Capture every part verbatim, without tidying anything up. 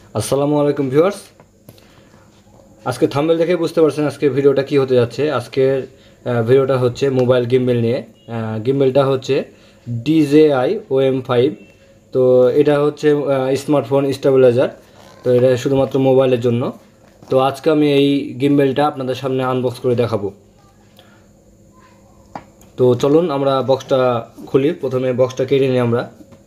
আসসালামু আলাইকুম ভিউয়ার্স, আজকে থাম্বনেল দেখে বুঝতে পারছেন আজকে ভিডিওটা কি হতে যাচ্ছে। আজকের ভিডিওটা হচ্ছে মোবাইল গিম্বেল নিয়ে। গিম্বেলটা হচ্ছে ডিজেআই ও এম ফাইভ। তো এটা হচ্ছে স্মার্টফোন স্টেবিলাইজার। তো এটা শুধুমাত্র মোবাইলের জন্য। তো আজকে আমি এই গিম্বেলটা আপনাদের সামনে আনবক্স করে দেখাবো। তো চলুন আমরা বক্সটা খুলি। প্রথমে বক্সটা কেটে নিই আমরা।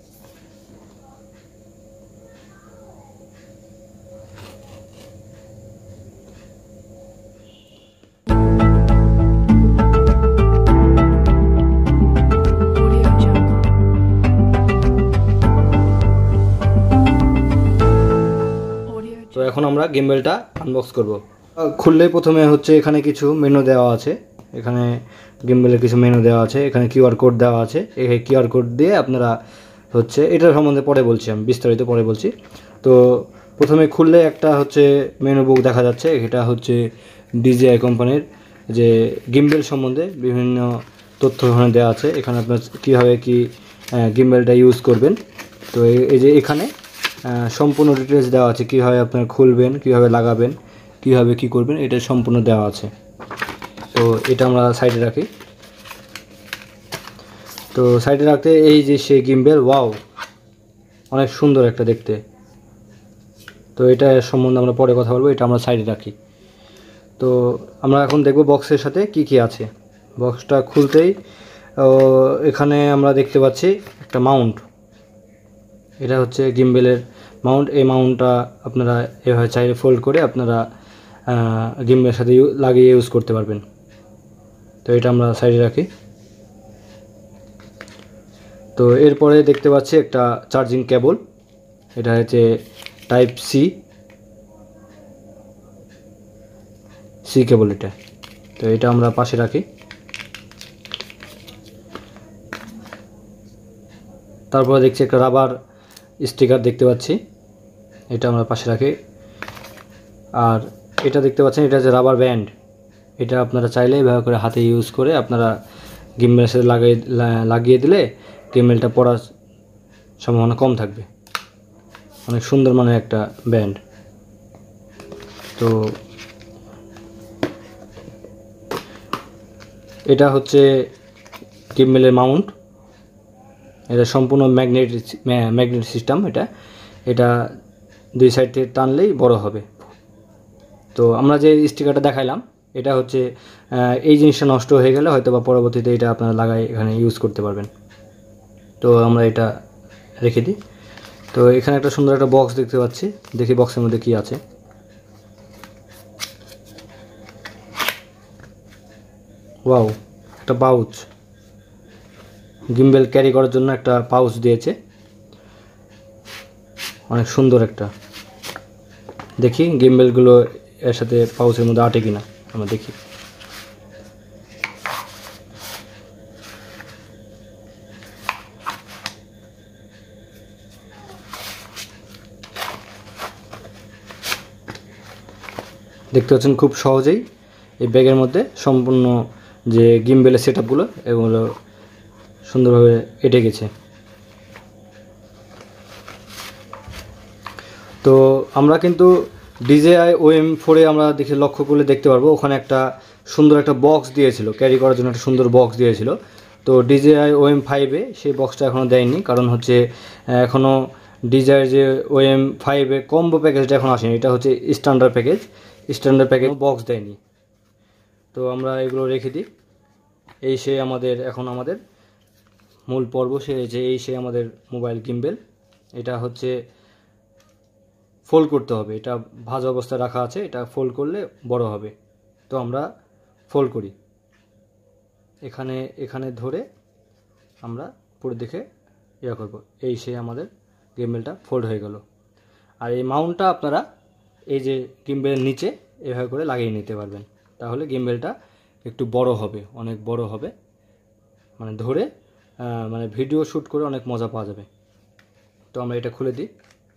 তো এখন আমরা গিম্বেলটা আনবক্স করব। খুললেই প্রথমে হচ্ছে এখানে কিছু মেনু দেওয়া আছে। এখানে গিম্বেলের কিছু মেনু দেওয়া আছে, এখানে কিউআর কোড দেওয়া আছে। এই কিউআর কোড দিয়ে আপনারা হচ্ছে এটার সম্বন্ধে পরে বলছি, আমি বিস্তারিত পরে বলছি। তো প্রথমে খুললে একটা হচ্ছে মেনু বুক দেখা যাচ্ছে। এটা হচ্ছে ডিজিআই কোম্পানির যে গিম্বেল সম্বন্ধে বিভিন্ন তথ্য ওখানে দেওয়া আছে। এখানে আপনার কীভাবে কি গিম্বেলটা ইউজ করবেন। তো এই যে এখানে সম্পূর্ণ ডিটেলস দেওয়া আছে, কীভাবে আপনার খুলবেন, কীভাবে লাগাবেন, কীভাবে কি করবেন, এটা সম্পূর্ণ দেওয়া আছে। তো এটা আমরা সাইডে রাখি। তো সাইডে রাখতে এই যে সেই গিম্বেল, ওয়াও অনেক সুন্দর একটা দেখতে। তো এটা সম্বন্ধে আমরা পরে কথা বলবো, এটা আমরা সাইডে রাখি। তো আমরা এখন দেখব বক্সের সাথে কি কি আছে। বক্সটা খুলতেই এখানে আমরা দেখতে পাচ্ছি একটা মাউন্ট। এটা হচ্ছে গিম্বেলের মাউন্ট। এই মাউন্টটা আপনারা এভাবে চাইলে ফোল্ড করে আপনারা গিম্বেলের সাথে লাগিয়ে ইউজ করতে পারবেন। তো এটা আমরা সাইডে রাখি। তো এরপরে দেখতে পাচ্ছি একটা চার্জিং কেবল। এটা হচ্ছে টাইপ সি সি কেবল এটা। তো এটা আমরা পাশে রাখি। তারপরে দেখছি একটা রাবার স্টিকার দেখতে পাচ্ছি, এটা আমরা পাশে রাখি। আর এটা দেখতে পাচ্ছেন, এটা হচ্ছে রাবার ব্যান্ড। এটা আপনারা চাইলে এভাবে করে হাতে ইউজ করে আপনারা গিম্বেলের সাথে লাগিয়ে লাগিয়ে দিলে গিম্বেলটা পড়ার সম্ভাবনা কম থাকবে। অনেক সুন্দর মানের একটা ব্যান্ড। তো এটা হচ্ছে গিম্বেলের মাউন্ট। এটা সম্পূর্ণ ম্যাগনেট ম্যাগনেট সিস্টেম। এটা এটা দুই সাইড থেকে টানলেই বড় হবে। তো আমরা যে স্টিকারটা দেখাইলাম, এটা হচ্ছে এই জিনিসটা নষ্ট হয়ে গেলে হয়তো বা পরবর্তীতে এটা আপনারা লাগাই এখানে ইউজ করতে পারবেন। তো আমরা এটা রেখে দিই। তো এখানে একটা সুন্দর একটা বক্স দেখতে পাচ্ছি, দেখি বক্সের মধ্যে কি আছে। ওয়াও, একটা পাউচ। গিম্বেল ক্যারি করার জন্য একটা পাউচ দিয়েছে, অনেক সুন্দর একটা। দেখি গিম্বেলগুলো এর সাথে পাউচের মধ্যে আটে কিনা আমরা দেখি। দেখতে পাচ্ছেন খুব সহজেই এই ব্যাগের মধ্যে সম্পূর্ণ যে গিম্বেলের সেট আপগুলো এগুলো সুন্দরভাবে এঁটে গেছে। তো আমরা কিন্তু ডিজেআই ও এম ফোরে আমরা দেখে লক্ষ্য করলে দেখতে পারবো ওখানে একটা সুন্দর একটা বক্স দিয়েছিল, ক্যারি করার জন্য একটা সুন্দর বক্স দিয়েছিল। তো ডিজেআই ও এম ফাইভে সেই বক্সটা এখনও দেয়নি, কারণ হচ্ছে এখনও ডিজেআই যে ও এম ফাইভে কম্বো প্যাকেজটা এখন আসেনি। এটা হচ্ছে standard package. Standard package box দেয়নি। তো আমরা এগুলো রেখে দিই। এই সে আমাদের এখন আমাদের মূল পর্ব সে যে এই সে আমাদের মোবাইল গিম্বেল। এটা হচ্ছে ফোল্ড করতে হবে, এটা ভাঁজ অবস্থায় রাখা আছে, এটা ফোল্ড করলে বড় হবে। তো আমরা ফোল্ড করি, এখানে এখানে ধরে আমরা পুরো দেখে ইয়ে করব। এই সে আমাদের গিম্বেলটা ফোল্ড হয়ে গেল। আর এই মাউন্টটা আপনারা এই যে গিম্বেলের নিচে এভাবে করে লাগিয়ে নিতে পারবেন, তাহলে গিম্বেলটা একটু বড় হবে, অনেক বড় হবে, মানে ধরে মানে ভিডিও শ্যুট করে অনেক মজা পাওয়া যাবে। তো আমরা এটা খুলে দিই।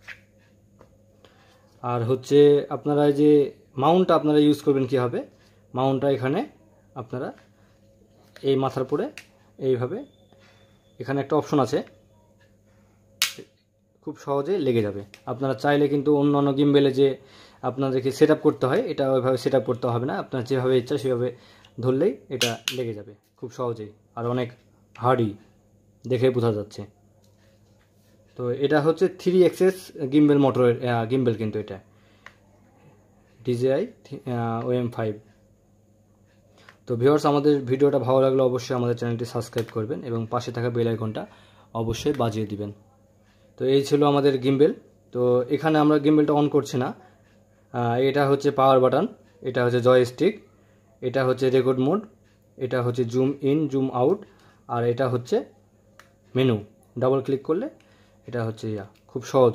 আর হচ্ছে আপনারা যে মাউন্টটা আপনারা ইউজ করবেন কীভাবে, মাউন্টটা এখানে আপনারা এই মাথার উপরে এইভাবে, এখানে একটা অপশন আছে খুব সহজেই লেগে যাবে। আপনারা চাইলে কিন্তু অন্য অন্য গিম্বেলে যে আপনাদেরকে সেট আপ করতে হয়, এটা ওইভাবে সেট আপ করতে হবে না। আপনার যেভাবে ইচ্ছা সেভাবে ধরলেই এটা লেগে যাবে খুব সহজেই, আর অনেক হার্ডি দেখে বোঝা যাচ্ছে। তো এটা হচ্ছে থ্রি এক্সেস গিম্বেল মোটরের গিম্বেল, কিন্তু এটা ডিজেআই ও এম ফাইভ। তো ভিউয়ার্স, আমাদের ভিডিওটা ভালো লাগলে অবশ্যই আমাদের চ্যানেলটি সাবস্ক্রাইব করবেন এবং পাশে থাকা বেল আইকনটা অবশ্যই বাজিয়ে দিবেন। তো এই ছিল আমাদের গিম্বেল। তো এখানে আমরা গিম্বেলটা অন করছি না, এটা হচ্ছে পাওয়ার বাটন, এটা হচ্ছে জয়স্টিক, এটা হচ্ছে রেকর্ড মোড, এটা হচ্ছে জুম ইন জুম আউট, আর এটা হচ্ছে মেনু। ডাবল ক্লিক করলে এটা হচ্ছে ইয়া, খুব সহজ।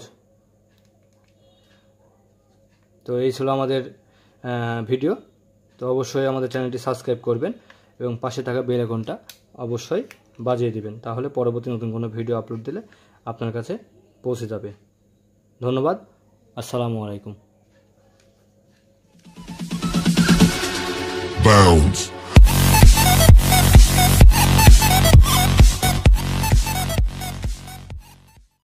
তো এই ছিল আমাদের ভিডিও। তো অবশ্যই আমাদের চ্যানেলটি সাবস্ক্রাইব করবেন এবং পাশে থাকা বেল আইকনটা অবশ্যই বাজিয়ে দিবেন, তাহলে পরবর্তী নতুন কোনো ভিডিও আপলোড দিলে আপনার কাছে পৌঁছে যাবে। ধন্যবাদ। আসসালামু আলাইকুম। Bounce.